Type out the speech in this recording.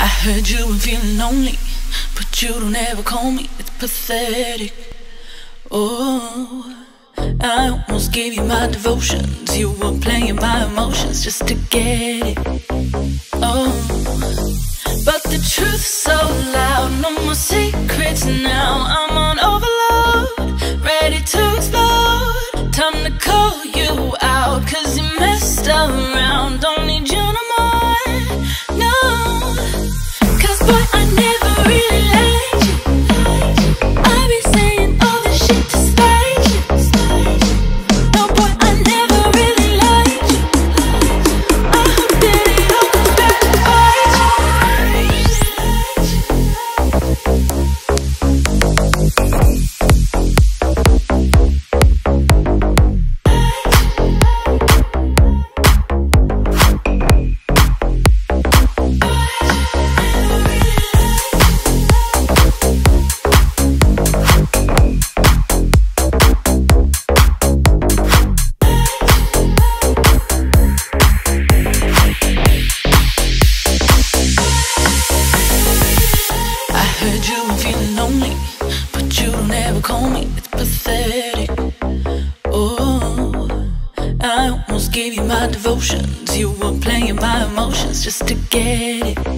I heard you were feeling lonely, but you don't ever call me. It's pathetic. Oh, I almost gave you my devotions. You were playing my emotions just to get it. Oh, but the truth's so loud, no more secrets now. I'm on overload, ready to explode. Time to call you out, 'cause you messed around. Don't need you no more, no. 'Cause boy, I never really liked you. I be saying all this shit to spite you. No boy, I never really liked you. I hope that it all comes back to bite you. Lonely, but you don't ever call me. It's pathetic. Oh, I almost gave you my devotions. You were playing my emotions just to get it.